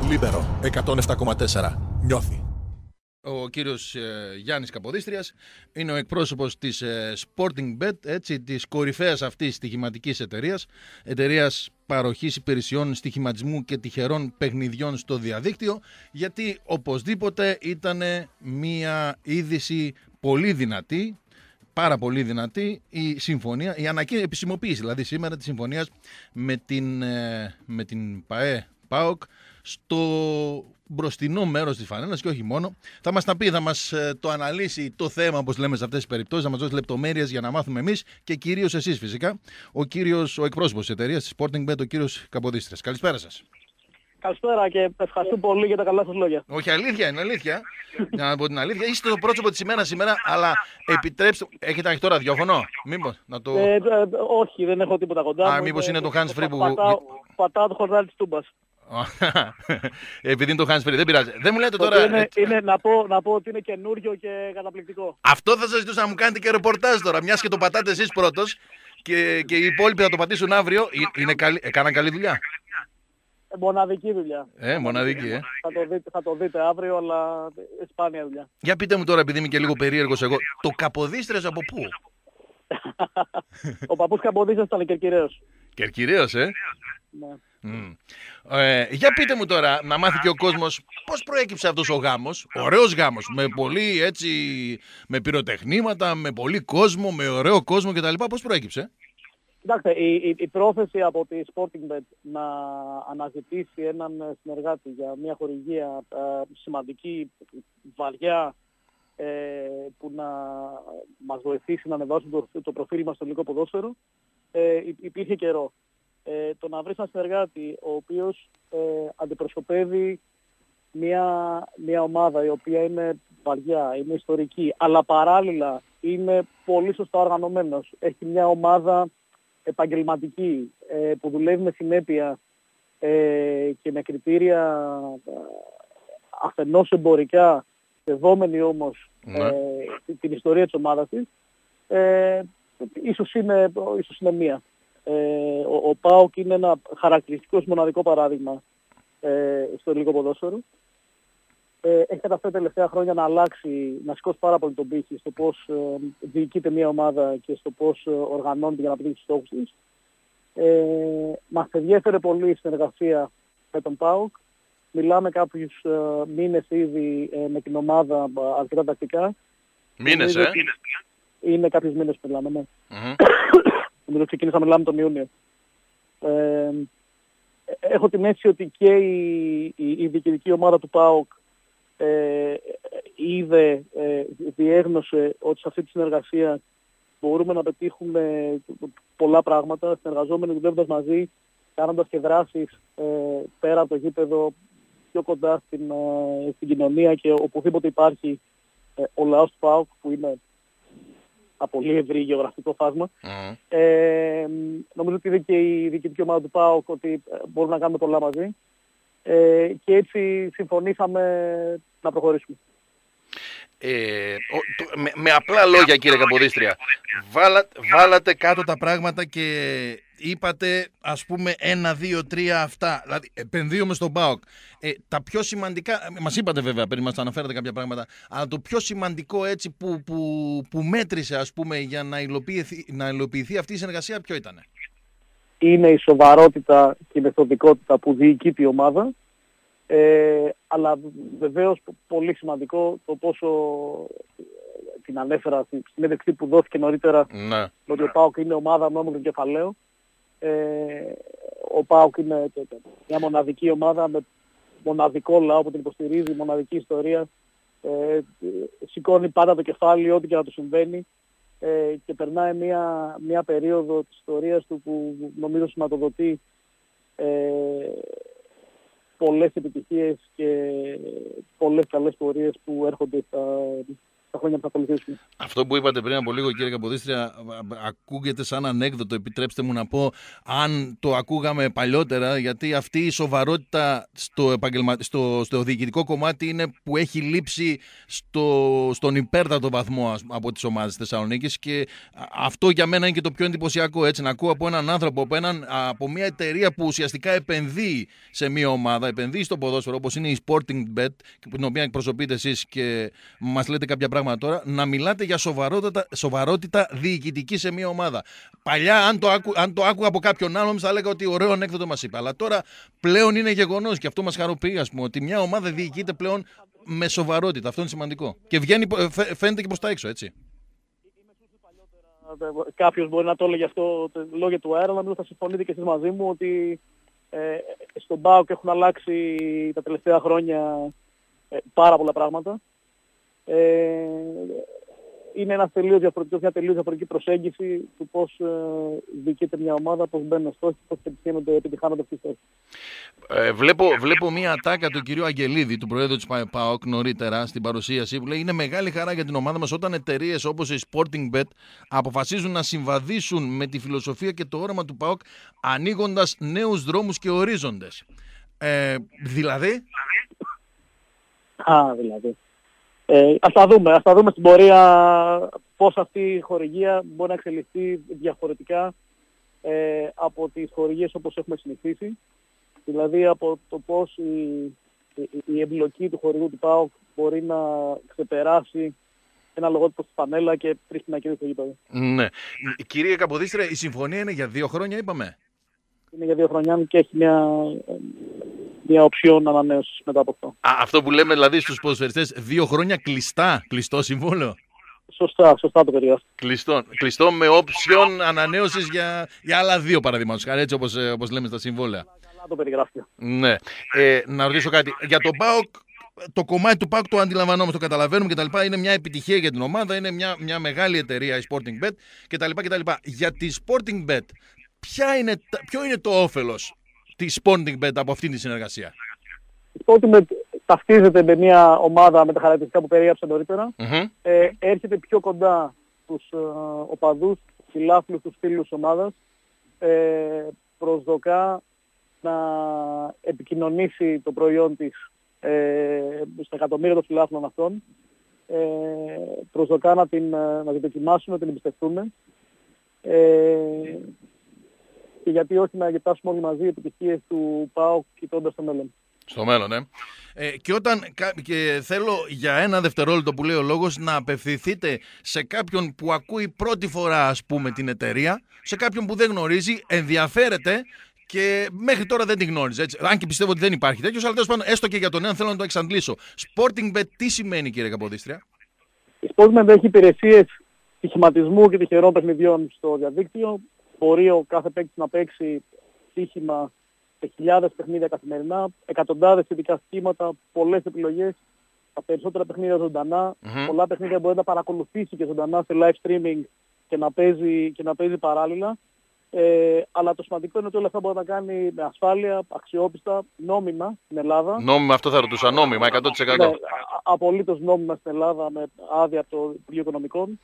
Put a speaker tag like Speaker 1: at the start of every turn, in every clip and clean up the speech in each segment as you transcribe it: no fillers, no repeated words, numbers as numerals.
Speaker 1: Λίμπερο 107,4. Νιώθει.
Speaker 2: Ο κύριος Γιάννης Καποδίστριας είναι ο εκπρόσωπος της Sporting Bet, έτσι, της κορυφαίας αυτής στοιχηματικής εταιρείας παροχής υπηρεσιών στοιχηματισμού και τυχερών παιχνιδιών στο διαδίκτυο, γιατί οπωσδήποτε ήταν μια είδηση πολύ δυνατή, πάρα πολύ δυνατή, η συμφωνία, η επισημοποίηση δηλαδή σήμερα της συμφωνίας με την ΠΑΟΚ στο μπροστινό μέρος της φανέλας και όχι μόνο. Θα μας τα πει, θα μας το αναλύσει το θέμα, όπως λέμε σε αυτές τις περιπτώσεις, θα μας δώσει λεπτομέρειες για να μάθουμε εμείς και κυρίως εσείς φυσικά, ο εκπρόσωπος της εταιρείας της Sporting Bet, ο κύριος Καποδίστριας. Καλησπέρα σας.
Speaker 3: Καλησπέρα και ευχαριστώ πολύ για τα καλά σας λόγια.
Speaker 2: Όχι, αλήθεια, είναι αλήθεια. Για να πω την αλήθεια, είστε το πρόσωπο της ημέρας σήμερα, αλλά επιτρέψτε. Έχετε ανοιχτό ραδιόφωνο, μήπως να το.
Speaker 3: Όχι, δεν έχω τίποτα κοντά.
Speaker 2: Α, μήπως είναι το hands free που.
Speaker 3: Πατάω το χορδάλι της Τούμπας.
Speaker 2: Επειδή είναι το hands free, δεν πειράζει. Δεν μου λέτε τώρα.
Speaker 3: Είναι, να πω ότι είναι καινούριο και καταπληκτικό.
Speaker 2: Αυτό θα σας ζητούσα να μου κάνετε και ρεπορτάζ τώρα, μιας και το πατάτε εσείς πρώτος και οι υπόλοιποι θα το πατήσουν αύριο. Έκαναν καλή δουλειά.
Speaker 3: Μοναδική δουλειά.
Speaker 2: Μοναδική,
Speaker 3: Θα το δείτε αύριο, αλλά σπάνια δουλειά.
Speaker 2: Για πείτε μου τώρα, επειδή είμαι και λίγο περίεργος εγώ, το Καποδίστριας από πού?
Speaker 3: Ο παππούς Καποδίστριας ήταν Κερκυραίος.
Speaker 2: Κερκυραίος,
Speaker 3: Ναι.
Speaker 2: Για πείτε μου τώρα, να μάθει και ο κόσμος, πώς προέκυψε αυτός ο γάμος, ωραίος γάμος, με πολύ έτσι, με πυροτεχνήματα, με πολύ κόσμο, με ωραίο κόσμο κτλ. Πώς προέκυψε?
Speaker 3: Κοιτάξτε, η πρόθεση από τη Sporting Bet να αναζητήσει έναν συνεργάτη για μια χορηγία σημαντική, βαριά, που να μας βοηθήσει να ανεβάσουμε το προφίλ μας στο ελληνικό ποδόσφαιρο, υπήρχε καιρό. Το να βρεις έναν συνεργάτη ο οποίος αντιπροσωπεύει μια ομάδα η οποία είναι βαριά, είναι ιστορική, αλλά παράλληλα είναι πολύ σωστά οργανωμένος. Έχει μια ομάδα επαγγελματική που δουλεύει με συνέπεια και με κριτήρια αφενός εμπορικά, σεβόμενοι όμως την ιστορία της ομάδας της, ίσως είναι μία. Ο ΠΑΟΚ είναι ένα χαρακτηριστικό μοναδικό παράδειγμα στο ελληνικό ποδόσφαιρο. Έχει καταφέρει τελευταία χρόνια να αλλάξει, να σηκώσει πάρα πολύ τον πύχη στο πώς διοικείται μια ομάδα και στο πώς οργανώνεται για να πετύχει τους στόχους της. Μας ενδιέφερε πολύ η συνεργασία με τον ΠΑΟΚ. Μιλάμε κάποιους μήνες ήδη με την ομάδα αρκετά τακτικά.
Speaker 2: Μήνες,
Speaker 3: Είναι κάποιους μήνες που μιλάμε, ναι. Νομίζω ξεκίνησα να μιλάμε τον Ιούνιο. Έχω την αίσθηση ότι και η διοικητική ομάδα του ΠΑΟΚ διέγνωσε ότι σε αυτή τη συνεργασία μπορούμε να πετύχουμε πολλά πράγματα, συνεργαζόμενοι, δουλεύοντας μαζί, κάνοντας και δράσεις πέρα από το γήπεδο, πιο κοντά στην κοινωνία και οπουδήποτε υπάρχει ο λαός του ΠΑΟΚ, που είναι από πολύ ευρύ γεωγραφικό φάσμα. Νομίζω ότι είδε και η διοικητική ομάδα του ΠΑΟΚ ότι μπορούμε να κάνουμε πολλά μαζί. Και έτσι συμφωνήσαμε να προχωρήσουμε.
Speaker 2: Με απλά λόγια, κύριε Καποδίστρια, βάλατε κάτω τα πράγματα και είπατε, ας πούμε, 1, 2, 3 αυτά. Δηλαδή, επενδύουμε στον ΠΑΟΚ. Τα πιο σημαντικά, μας είπατε βέβαια, πριν μας αναφέρατε κάποια πράγματα, αλλά το πιο σημαντικό έτσι που μέτρησε, ας πούμε, για να υλοποιηθεί αυτή η συνεργασία, ποιο ήταν?
Speaker 3: Είναι η σοβαρότητα και η μεθοδικότητα που διοικείται η ομάδα. Αλλά βεβαίως πολύ σημαντικό το πόσο την ανέφερα στην συνέντευξη που δόθηκε νωρίτερα, ότι ο ΠΑΟΚ είναι ομάδα με όμορφο κεφαλαίο. Ο ΠΑΟΚ είναι μια μοναδική ομάδα με μοναδικό λαό που την υποστηρίζει, μοναδική ιστορία. Σηκώνει πάντα το κεφάλι ό,τι και να του συμβαίνει και περνάει μια περίοδο της ιστορίας του που νομίζω σηματοδοτεί πολλές επιτυχίες και πολλές καλές πορείες που έρχονται τα χρόνια που θα ακολουθήσουν.
Speaker 2: Αυτό που είπατε πριν από λίγο, κύριε Καποδίστρια, ακούγεται σαν ανέκδοτο. Επιτρέψτε μου να πω, αν το ακούγαμε παλιότερα, γιατί αυτή η σοβαρότητα στο διοικητικό κομμάτι είναι που έχει λείψει στον υπέρτατο βαθμό από τις ομάδες της Θεσσαλονίκης, και αυτό για μένα είναι και το πιο εντυπωσιακό. Έτσι, να ακούω από έναν άνθρωπο, από μια εταιρεία που ουσιαστικά επενδύει σε μια ομάδα, επενδύει στο ποδόσφαιρο, όπως είναι η Sporting Bet, την οποία εκπροσωπείτε εσείς και μας λέτε κάποια πράγματα τώρα, να μιλάτε για σοβαρότητα διοικητική σε μια ομάδα. Παλιά, αν το άκουγα από κάποιον άλλον, θα έλεγα ότι ωραίο ανέκδοτο μας είπε. Αλλά τώρα πλέον είναι γεγονός, και αυτό μας χαροποιεί, ας πούμε, ότι μια ομάδα διοικείται πλέον με σοβαρότητα. Αυτό είναι σημαντικό. Και φαίνεται και προς τα έξω, έτσι.
Speaker 3: Κάποιος μπορεί να το έλεγε αυτό λόγια του αέρα, αλλά θα συμφωνείτε και εσείς μαζί μου ότι στον ΠΑΟΚ έχουν αλλάξει τα τελευταία χρόνια πάρα πολλά πράγματα. Είναι μια τελείως διαφορετική προσέγγιση του πώς διοικείται μια ομάδα, πώς μπαίνουν στόχοι, πώς επιτυχάνονται αυτοί οι στόχοι.
Speaker 2: Βλέπω μια ατάκα του κυρίου Αγγελίδη, του Προέδρου της ΠΑΟΚ, νωρίτερα στην παρουσίαση, που λέει: είναι μεγάλη χαρά για την ομάδα μας όταν εταιρείες όπως η Sporting Bet αποφασίζουν να συμβαδίσουν με τη φιλοσοφία και το όραμα του ΠΑΟΚ, ανοίγοντας νέους δρόμους και ορίζοντες. Δηλαδή.
Speaker 3: Δηλαδή. Ας τα δούμε στην πορεία πώς αυτή η χορηγία μπορεί να εξελιχθεί διαφορετικά από τις χορηγίες όπως έχουμε συνηθίσει. Δηλαδή από το πώς η εμπλοκή του χορηγού του ΠΑΟΚ μπορεί να ξεπεράσει ένα λογότυπο στη φανέλα και τρεις πινακίδες στο γήπεδο.
Speaker 2: Ναι. Κύριε Καποδίστρια, η συμφωνία είναι για 2 χρόνια, είπαμε.
Speaker 3: Είναι για 2 χρόνια και έχει μια οψιόν ανανέωσης μετά από αυτό.
Speaker 2: Αυτό που λέμε δηλαδή στους ποδοσφαιριστές, 2 χρόνια κλειστό συμβόλαιο.
Speaker 3: Σωστά το περιγράφει.
Speaker 2: Κλειστό με όψιον ανανέωσης για άλλα 2, παραδείγματος χάρη, έτσι όπως λέμε στα συμβόλαια.
Speaker 3: Καλά το περιγράφει.
Speaker 2: Ναι. Να ρωτήσω κάτι. Για τον ΠΑΟΚ, το κομμάτι του ΠΑΟΚ το αντιλαμβανόμαστε, το καταλαβαίνουμε κτλ. Είναι μια επιτυχία για την ομάδα, είναι μια μεγάλη εταιρεία η Sporting Bet κτλ. Για τη Sporting Bet, ποιο είναι το όφελος της Sporting Bet από αυτήν τη συνεργασία?
Speaker 3: Η Sporting Bet ταυτίζεται με μια ομάδα με τα χαρακτηριστικά που περιέγραψα νωρίτερα. Έρχεται πιο κοντά στους οπαδούς, φιλάθλους, τους φίλους ομάδας. Προσδοκά να επικοινωνήσει το προϊόν της στα εκατομμύρια των φιλάθλων αυτών. Προσδοκά να την δοκιμάσουν, να την εμπιστευτούν. Και γιατί όχι να γετάσουμε όλοι μαζί επιτυχίες του ΠΑΟΚ κοιτώντας το μέλλον.
Speaker 2: Στο μέλλον, και θέλω για ένα δευτερόλεπτο που λέει ο λόγος να απευθυνθείτε σε κάποιον που ακούει πρώτη φορά, ας πούμε, την εταιρεία, σε κάποιον που δεν γνωρίζει, ενδιαφέρεται και μέχρι τώρα δεν την γνώριζε. Έτσι. Αν και πιστεύω ότι δεν υπάρχει τέτοιος, αλλά τέλος πάντων, έστω και για τον έναν θέλω να το εξαντλήσω. Sporting Bet τι σημαίνει, κύριε Καποδίστρια?
Speaker 3: Η Sporting Bet έχει υπηρεσίες στοιχηματισμού και τυχερών παιχνιδιών στο διαδίκτυο. Μπορεί ο κάθε παίκτης να παίξει στοίχημα σε χιλιάδες παιχνίδια καθημερινά, εκατοντάδες ειδικά στοιχήματα, πολλές επιλογές, τα περισσότερα παιχνίδια ζωντανά, πολλά παιχνίδια μπορεί να παρακολουθήσει και ζωντανά σε live streaming και να παίζει παράλληλα. Αλλά το σημαντικό είναι ότι όλα αυτά μπορεί να κάνει με ασφάλεια, αξιόπιστα, νόμιμα στην Ελλάδα.
Speaker 2: Νόμιμα, αυτό θα ρωτούσα, νόμιμα, 100%.
Speaker 3: Ναι, απολύτως νόμιμα στην Ελλάδα με άδεια από το Υπουργείο Οικονομικών.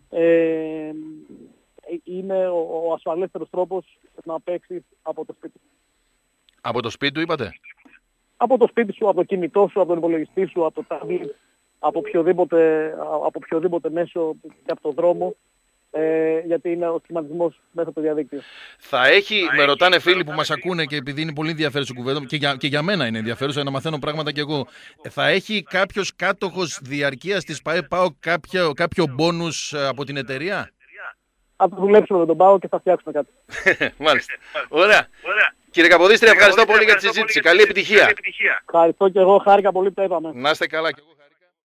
Speaker 3: Είναι ο ασφαλέστερος τρόπος να παίξεις από το σπίτι.
Speaker 2: Από το σπίτι του είπατε?
Speaker 3: Από το σπίτι σου, από το κινητό σου, από τον υπολογιστή σου, από το tablet, από οποιοδήποτε μέσο και από το δρόμο, γιατί είναι ο σχηματισμός μέσα από το διαδίκτυο.
Speaker 2: Με ρωτάνε φίλοι που μας ακούνε και επειδή είναι πολύ ενδιαφέρουσα κουβέντα και για μένα είναι ενδιαφέρουσα να μαθαίνω πράγματα κι εγώ. Θα έχει κάποιος κάτοχος διαρκείας της ΠΑΟΚ κάποιο μπόνους από την εταιρεία?
Speaker 3: Θα το δουλέψουμε με τον ΠΑΟΚ και θα φτιάξουμε κάτι.
Speaker 2: Μάλιστα. Ωραία. Κύριε Καποδίστρια, ευχαριστώ πολύ για τη συζήτηση. Καλή επιτυχία.
Speaker 3: Ευχαριστώ και εγώ, χάρηκα πολύ που τα είπαμε.
Speaker 2: Να είστε καλά κι εγώ.